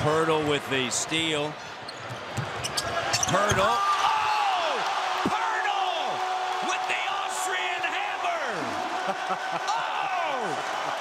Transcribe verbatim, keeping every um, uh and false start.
Poeltl with the steal. Poeltl. Oh! Poeltl with the Austrian hammer! Oh!